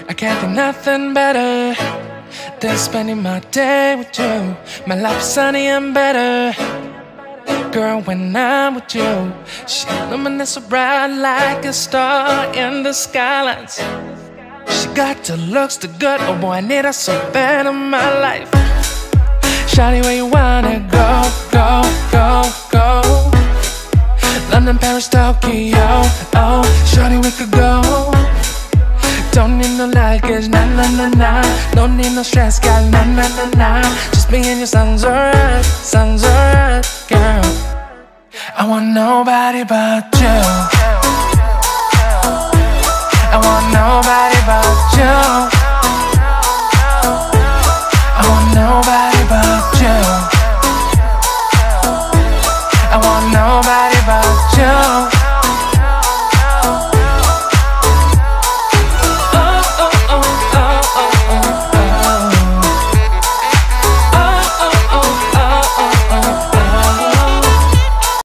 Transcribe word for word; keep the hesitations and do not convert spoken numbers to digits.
I can't think nothing better than spending my day with you. My life's sunny and better, girl, when I'm with you. She illuminates so bright like a star in the skylines. She got the looks, the good, oh boy, I need her so bad in my life. Shawty, where you wanna go, go, go, go? London, Paris, Tokyo, oh, shawty, we could go. Don't need no luggage, nah, nah, nah, nah. Don't need no stress, girl, nah, nah, nah, nah. Just me and you sounds alright, sounds alright, girl. I want nobody but you. I want nobody but you. I want nobody but you. I want nobody but